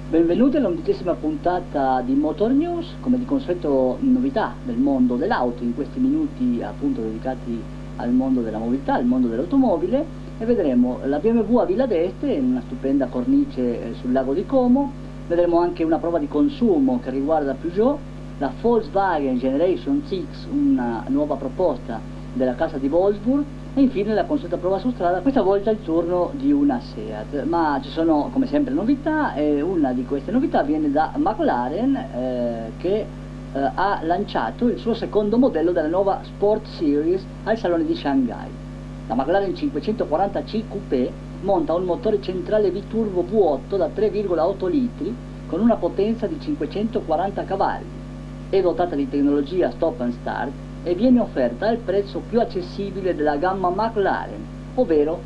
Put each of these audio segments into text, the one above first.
Benvenuti all'11ª puntata di Motor News, come di consueto novità del mondo dell'auto, in questi minuti appunto dedicati al mondo della mobilità, al mondo dell'automobile, e vedremo la BMW a Villa d'Este in una stupenda cornice sul lago di Como. Vedremo anche una prova di consumo che riguarda Peugeot, la Volkswagen Generation 6, una nuova proposta della casa di Wolfsburg, e infine la consueta prova su strada, questa volta il turno di una Seat. Ma ci sono come sempre novità, e una di queste novità viene da McLaren, che ha lanciato il suo secondo modello della nuova Sport Series al Salone di Shanghai. La McLaren 540C Coupé monta un motore centrale biturbo V8 da 3,8 litri con una potenza di 540 cavalli. È dotata di tecnologia stop and start e viene offerta al prezzo più accessibile della gamma McLaren, ovvero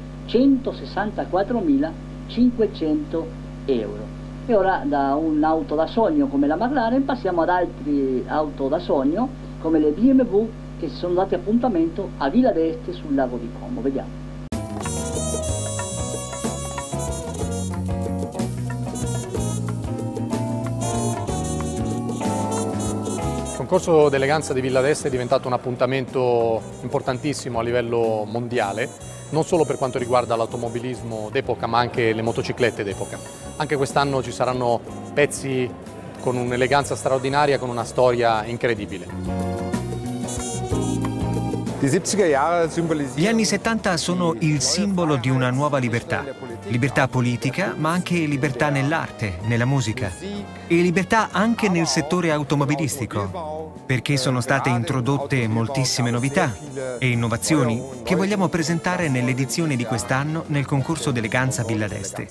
164.500 euro. E ora da un'auto da sogno come la McLaren passiamo ad altre auto da sogno come le BMW, che si sono dati appuntamento a Villa d'Este sul lago di Como. Vediamo. Il concorso d'eleganza di Villa d'Este è diventato un appuntamento importantissimo a livello mondiale, non solo per quanto riguarda l'automobilismo d'epoca ma anche le motociclette d'epoca. Anche quest'anno ci saranno pezzi con un'eleganza straordinaria, con una storia incredibile. Gli anni 70 sono il simbolo di una nuova libertà. Libertà politica, ma anche libertà nell'arte, nella musica. E libertà anche nel settore automobilistico, perché sono state introdotte moltissime novità e innovazioni che vogliamo presentare nell'edizione di quest'anno nel concorso d'eleganza Villa d'Este.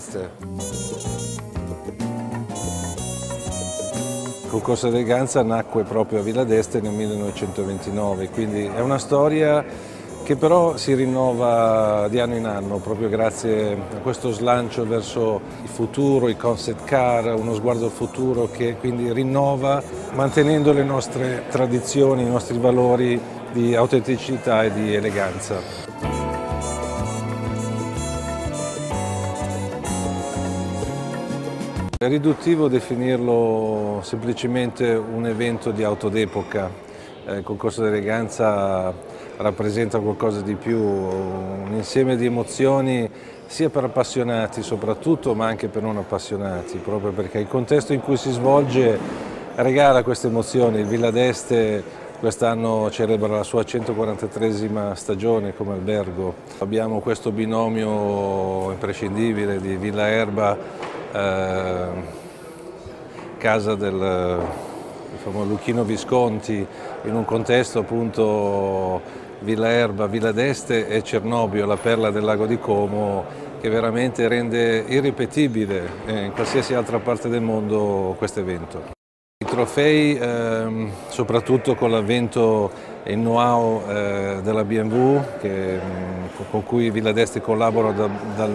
Il concorso d'eleganza nacque proprio a Villa d'Este nel 1929, quindi è una storia che però si rinnova di anno in anno, proprio grazie a questo slancio verso il futuro, i concept car, uno sguardo al futuro che quindi rinnova mantenendo le nostre tradizioni, i nostri valori di autenticità e di eleganza. È riduttivo definirlo semplicemente un evento di auto d'epoca. Il concorso d'eleganza rappresenta qualcosa di più, un insieme di emozioni sia per appassionati soprattutto, ma anche per non appassionati, proprio perché il contesto in cui si svolge regala queste emozioni. Il Villa d'Este quest'anno celebra la sua 143esima stagione come albergo. Abbiamo questo binomio imprescindibile di Villa Erba, casa del famoso Luchino Visconti, in un contesto appunto Villa Erba, Villa d'Este e Cernobbio, la perla del lago di Como, che veramente rende irripetibile in qualsiasi altra parte del mondo questo evento. I trofei, soprattutto con l'avvento e il know-how della BMW, con cui Villa d'Este collabora dal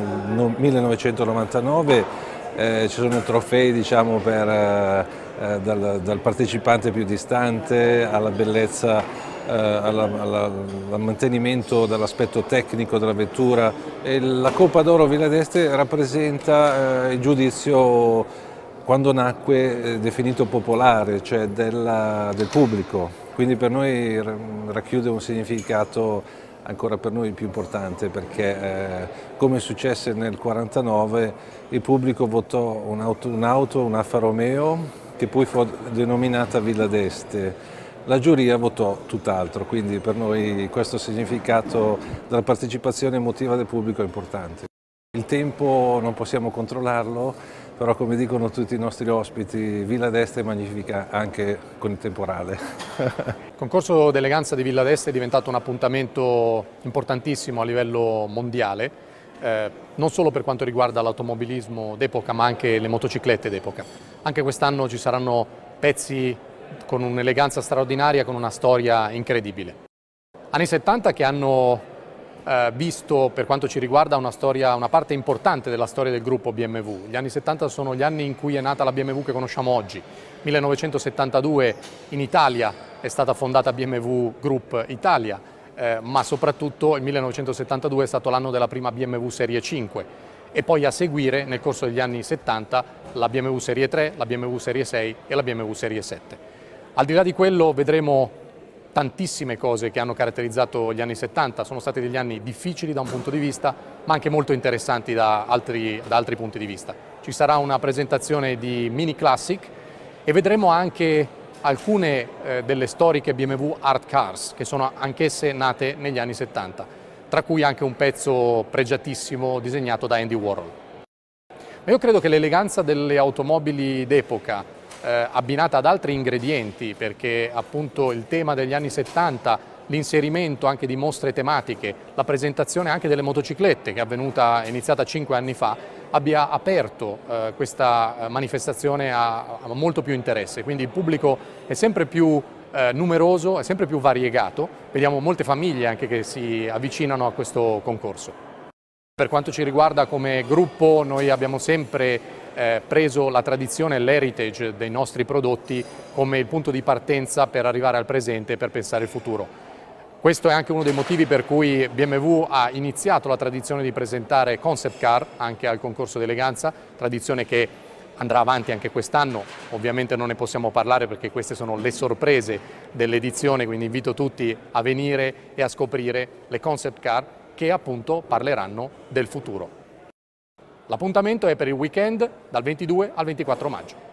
1999, ci sono trofei diciamo, dal partecipante più distante alla bellezza, al mantenimento dell'aspetto tecnico della vettura. E la Coppa d'Oro Villa d'Este rappresenta il giudizio, quando nacque, definito popolare, cioè del pubblico. Quindi per noi racchiude un significato ancora per noi più importante, perché come successe nel 1949 il pubblico votò un'auto, un Alfa Romeo, che poi fu denominata Villa d'Este. La giuria votò tutt'altro, quindi per noi questo significato della partecipazione emotiva del pubblico è importante. Il tempo non possiamo controllarlo, però come dicono tutti i nostri ospiti, Villa d'Este è magnifica anche con il temporale. Il concorso d'eleganza di Villa d'Este è diventato un appuntamento importantissimo a livello mondiale, non solo per quanto riguarda l'automobilismo d'epoca ma anche le motociclette d'epoca. Anche quest'anno ci saranno pezzi con un'eleganza straordinaria, con una storia incredibile. Anni 70 che hanno visto, per quanto ci riguarda, una parte importante della storia del gruppo BMW. Gli anni 70 sono gli anni in cui è nata la BMW che conosciamo oggi. 1972 in Italia è stata fondata BMW Group Italia, ma soprattutto il 1972 è stato l'anno della prima BMW Serie 5 e poi a seguire nel corso degli anni 70 la BMW Serie 3, la BMW Serie 6 e la BMW Serie 7. Al di là di quello vedremo tantissime cose che hanno caratterizzato gli anni 70, sono stati degli anni difficili da un punto di vista, ma anche molto interessanti da altri punti di vista. Ci sarà una presentazione di Mini Classic e vedremo anche alcune delle storiche BMW Art Cars, che sono anch'esse nate negli anni 70, tra cui anche un pezzo pregiatissimo disegnato da Andy Warhol. Ma io credo che l'eleganza delle automobili d'epoca, abbinata ad altri ingredienti, perché appunto il tema degli anni 70, l'inserimento anche di mostre tematiche, la presentazione anche delle motociclette che è iniziata 5 anni fa, abbia aperto questa manifestazione a molto più interesse. Quindi il pubblico è sempre più numeroso, è sempre più variegato, vediamo molte famiglie anche che si avvicinano a questo concorso. Per quanto ci riguarda come gruppo, noi abbiamo sempre preso la tradizione e l'heritage dei nostri prodotti come il punto di partenza per arrivare al presente e per pensare al futuro. Questo è anche uno dei motivi per cui BMW ha iniziato la tradizione di presentare concept car anche al concorso d'eleganza, tradizione che andrà avanti anche quest'anno. Ovviamente non ne possiamo parlare perché queste sono le sorprese dell'edizione, quindi invito tutti a venire e a scoprire le concept car che appunto parleranno del futuro. L'appuntamento è per il weekend dal 22 al 24 maggio.